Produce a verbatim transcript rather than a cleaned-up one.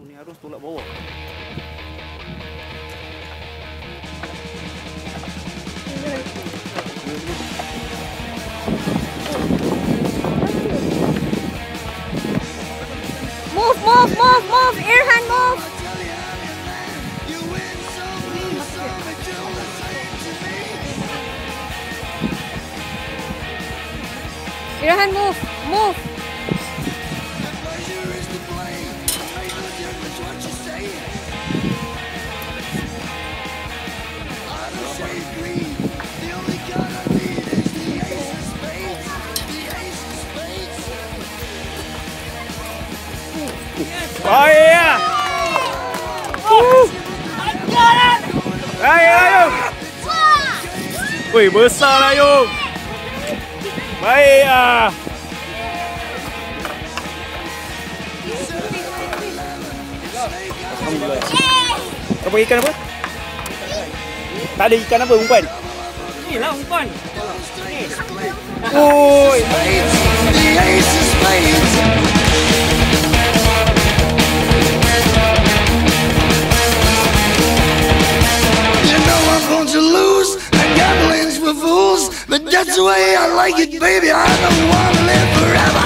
Ni harus tolak bawah. Move, move, move, move. Air hand move. Air hand move, move. Oh iya. Ayo, ayo. Wih, besar lah Yung. Baik ah. Apa ikan apa? Tak ada ikan apa umpan? Ni lah umpan. Oi. But that's the way I like it, baby. I don't want to live forever.